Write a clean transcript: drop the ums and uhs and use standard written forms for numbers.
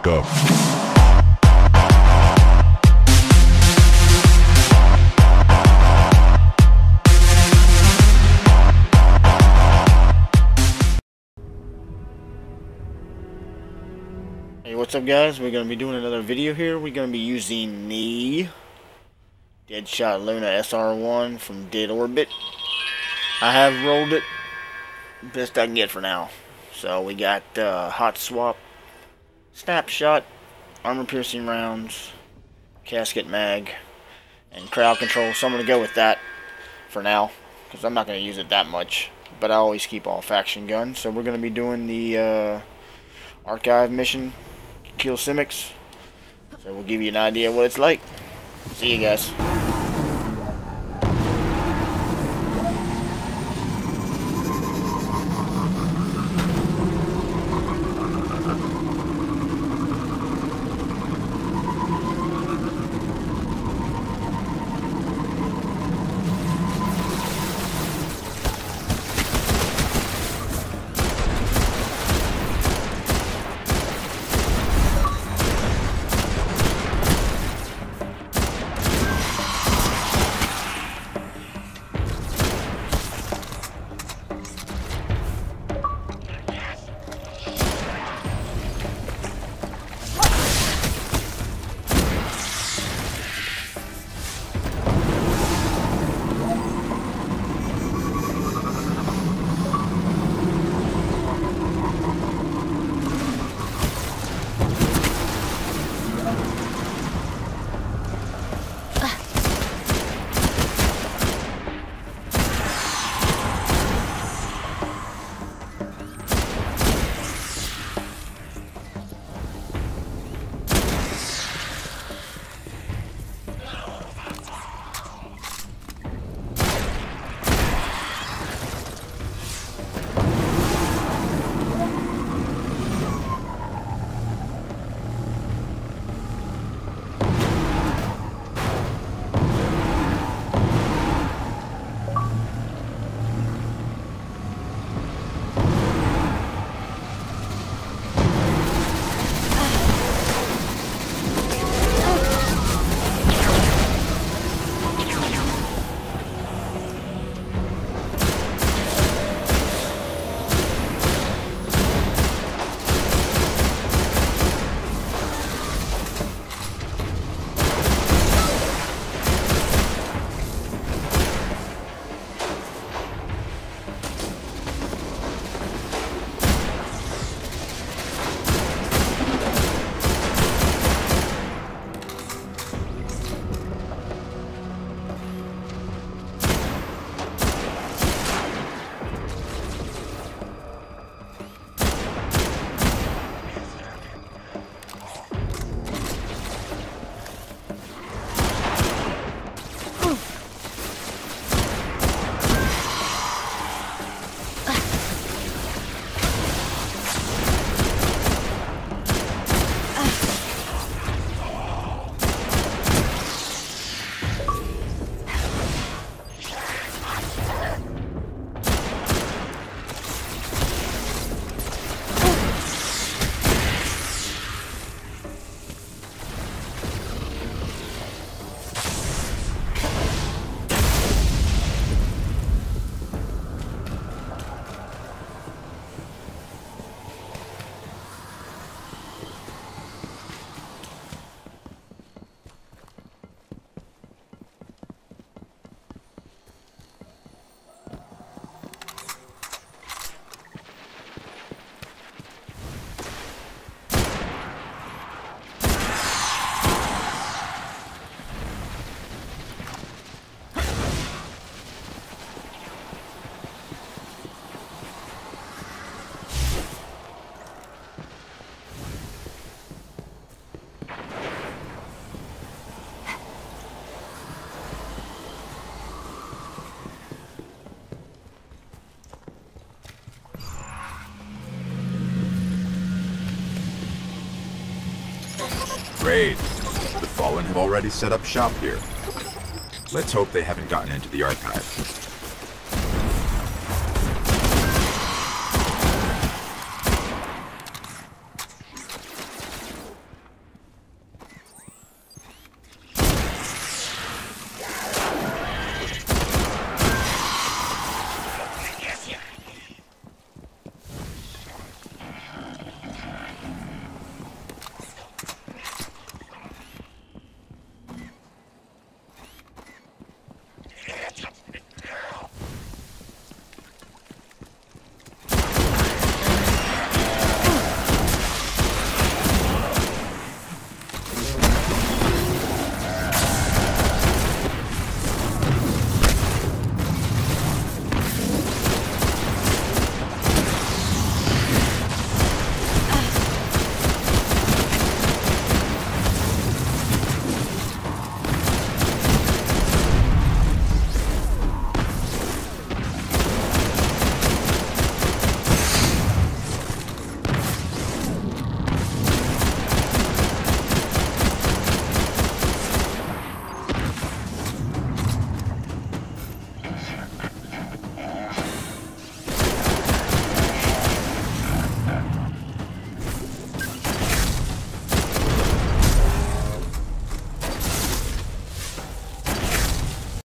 wake up. Hey, what's up guys? We're going to be doing another video here. We're going to be using the Deadshot Luna SR1 from Dead Orbit. I have rolled it best I can get for now. So we got Hot Swap, Snapshot, Armor Piercing Rounds, Casket Mag, and Crowd Control. So I'm going to go with that for now, because I'm not going to use it that much. But I always keep all faction guns. So we're going to be doing the Archive mission, Kill Simics. So we'll give you an idea of what it's like. See you guys. Great. The Fallen have already set up shop here. Let's hope they haven't gotten into the archive.